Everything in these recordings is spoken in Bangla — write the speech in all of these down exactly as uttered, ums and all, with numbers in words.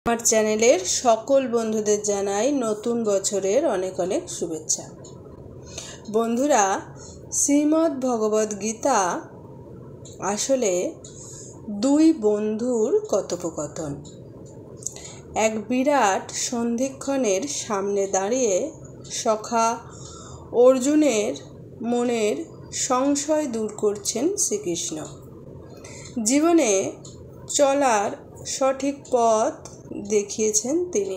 আমার চ্যানেলের সকল বন্ধুদের জানাই নতুন বছরের অনেক অনেক শুভেচ্ছা। বন্ধুরা, শ্রীমদ্ ভগবদ্ গীতা আসলে দুই বন্ধুর কথোপকথন। এক বিরাট সন্ধিক্ষণের সামনে দাঁড়িয়ে সখা অর্জুনের মনের সংশয় দূর করছেন শ্রীকৃষ্ণ। জীবনে চলার সঠিক পথ দেখিয়েছেন তিনি।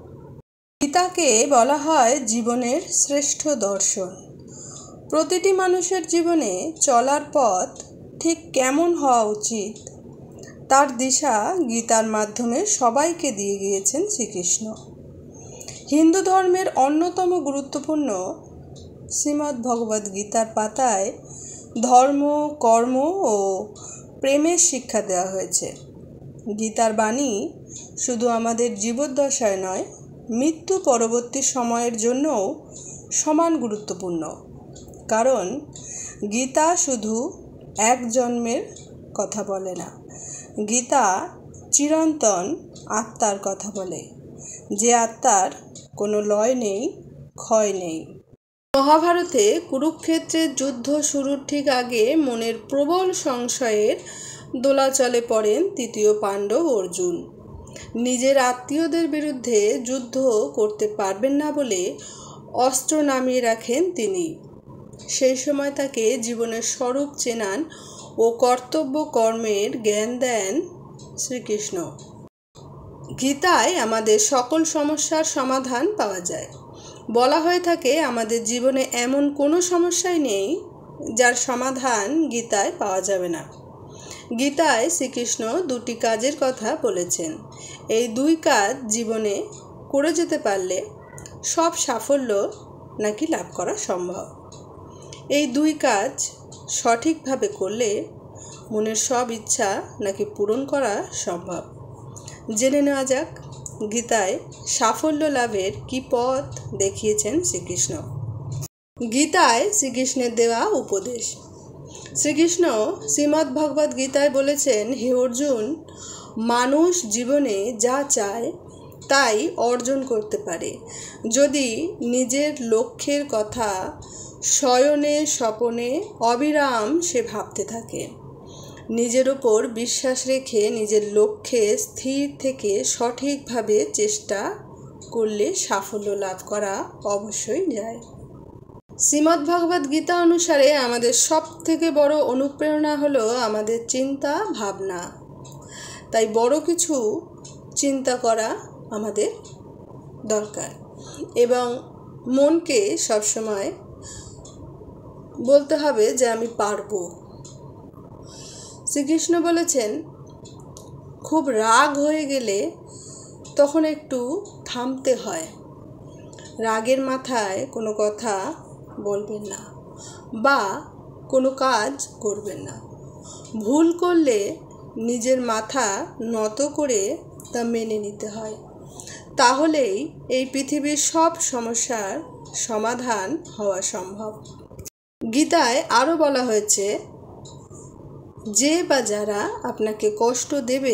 গীতাকে বলা হয় জীবনের শ্রেষ্ঠ দর্শন। প্রতিটি মানুষের জীবনে চলার পথ ঠিক কেমন হওয়া উচিত তার দিশা গীতার মাধ্যমে সবাইকে দিয়ে গিয়েছেন শ্রীকৃষ্ণ। হিন্দু ধর্মের অন্যতম গুরুত্বপূর্ণ শ্রীমদ্ ভগবদ্ গীতার পাতায় ধর্ম, কর্ম ও প্রেমের শিক্ষা দেওয়া হয়েছে। গীতার বাণী শুধু আমাদের জীবদ্দশায় নয়, মৃত্যু পরবর্তী সময়ের জন্যও সমান গুরুত্বপূর্ণ। কারণ গীতা শুধু এক জন্মের কথা বলে না, গীতা চিরন্তন আত্মার কথা বলে, যে আত্মার কোনো লয় নেই, ক্ষয় নেই। মহাভারতে কুরুক্ষেত্রের যুদ্ধ শুরুর ঠিক আগে মনের প্রবল সংশয়ের দোলাচলে পড়েন তৃতীয় পাণ্ডব অর্জুন। নিজের আত্মীয়দের বিরুদ্ধে যুদ্ধ করতে পারবেন না বলে অস্ত্র নামিয়ে রাখেন তিনি। সেই সময় তাকে জীবনের স্বরূপ চেনান ও কর্তব্য কর্মের জ্ঞান দেন শ্রীকৃষ্ণ। গীতায় আমাদের সকল সমস্যার সমাধান পাওয়া যায়। বলা হয়ে থাকে আমাদের জীবনে এমন কোনো সমস্যাই নেই যার সমাধান গীতায় পাওয়া যাবে না। গীতায় শ্রীকৃষ্ণ দুটি কাজের কথা বলেছেন। এই দুই কাজ জীবনে করে যেতে পারলে সব সাফল্য নাকি লাভ করা সম্ভব। এই দুই কাজ সঠিকভাবে করলে মনের সব ইচ্ছা নাকি পূরণ করা সম্ভব। জেনে নেওয়া যাক গীতায় সাফল্য লাভের কি পথ দেখিয়েছেন শ্রীকৃষ্ণ। গীতায় শ্রীকৃষ্ণের দেওয়া উপদেশ। শ্রীকৃষ্ণ শ্রীমদ্ ভগবদ্ গীতায় বলেছেন, হে অর্জুন, মানুষ জীবনে যা চায় তাই অর্জন করতে পারে যদি নিজের লক্ষ্যের কথা শয়নে স্বপনে অবিরাম সে ভাবতে থাকে। নিজের ওপর বিশ্বাস রেখে নিজের লক্ষ্যে স্থির থেকে সঠিকভাবে চেষ্টা করলে সাফল্য লাভ করা অবশ্যই যায়। শ্রীমদ্ ভগবদ্ গীতা অনুসারে আমাদের সব থেকে বড় অনুপ্রেরণা হলো আমাদের চিন্তা ভাবনা। তাই বড় কিছু চিন্তা করা আমাদের দরকার এবং মনকে সবসময় বলতে হবে যে আমি পারবো। শ্রীকৃষ্ণ বলেছেন, খুব রাগ হয়ে গেলে তখন একটু থামতে হয়। রাগের মাথায় কোনো কথা বলবেন না বা কোনো কাজ করবেন না। ভুল করলে নিজের মাথা নত করে তা মেনে নিতে হয়। তাহলেই এই পৃথিবীর সব সমস্যার সমাধান হওয়া সম্ভব। গীতায় আরও বলা হয়েছে, যে বা যারা আপনাকে কষ্ট দেবে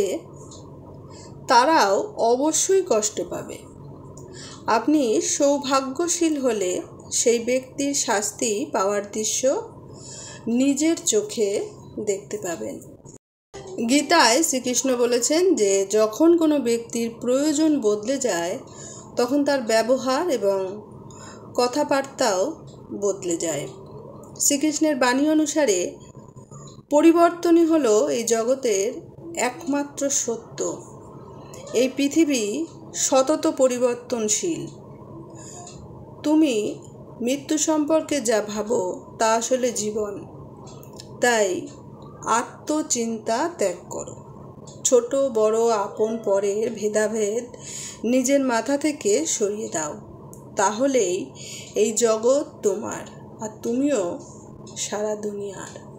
তারাও অবশ্যই কষ্ট পাবে। আপনি সৌভাগ্যশীল হলে সেই ব্যক্তির শাস্তি পাওয়ার দৃশ্য নিজের চোখে দেখতে পাবেন। গীতায় শ্রীকৃষ্ণ বলেছেন যে যখন কোনো ব্যক্তির প্রয়োজন বদলে যায় তখন তার ব্যবহার এবং কথাবার্তাও বদলে যায়। শ্রীকৃষ্ণের বাণী অনুসারে পরিবর্তনই হলো এই জগতের একমাত্র সত্য। এই পৃথিবী সতত পরিবর্তনশীল। তুমি মৃত্যু সম্পর্কে যা ভাবো তা আসলে জীবন। তাই আত্মচিন্তা ত্যাগ করো। ছোট বড় আপন পরের ভেদাভেদ নিজের মাথা থেকে সরিয়ে দাও। তাহলেই এই জগৎ তোমার আর তুমিও সারা দুনিয়ার।